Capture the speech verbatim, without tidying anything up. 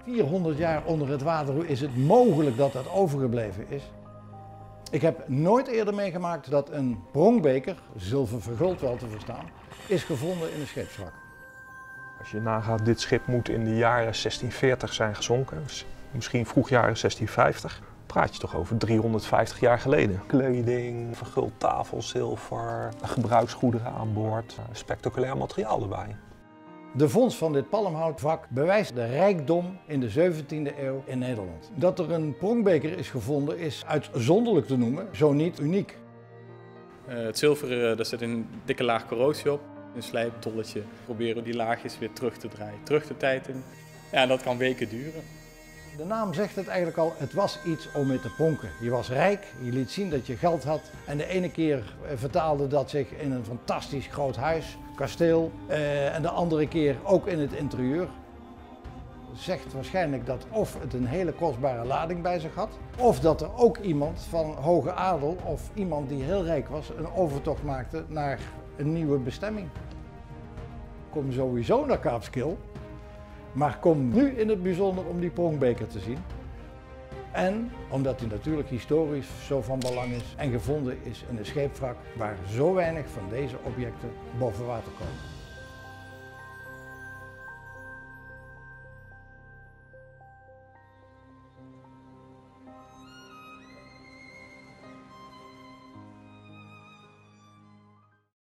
vierhonderd jaar onder het water, hoe is het mogelijk dat dat overgebleven is? Ik heb nooit eerder meegemaakt dat een pronkbeker, zilver verguld wel te verstaan, is gevonden in een scheepswrak. Als je nagaat, dit schip moet in de jaren zestien veertig zijn gezonken, dus misschien vroeg jaren zestien vijftig. Praat je toch over driehonderdvijftig jaar geleden. Kleding, verguld tafelzilver, gebruiksgoederen aan boord, spectaculair materiaal erbij. De vondst van dit palmhoutvak bewijst de rijkdom in de zeventiende eeuw in Nederland. Dat er een pronkbeker is gevonden is uitzonderlijk te noemen, zo niet uniek. Uh, het zilver, uh, daar zit een dikke laag corrosie op, een slijptolletje. Proberen we die laagjes weer terug te draaien, terug de tijd in. Ja, dat kan weken duren. De naam zegt het eigenlijk al, het was iets om mee te pronken. Je was rijk, je liet zien dat je geld had en de ene keer vertaalde dat zich in een fantastisch groot huis, kasteel eh, en de andere keer ook in het interieur. Zegt waarschijnlijk dat of het een hele kostbare lading bij zich had, of dat er ook iemand van hoge adel of iemand die heel rijk was een overtocht maakte naar een nieuwe bestemming. Kom sowieso naar Kaapskil. Maar kom nu in het bijzonder om die pronkbeker te zien. En omdat hij natuurlijk historisch zo van belang is en gevonden is in een scheepswrak waar zo weinig van deze objecten boven water komen.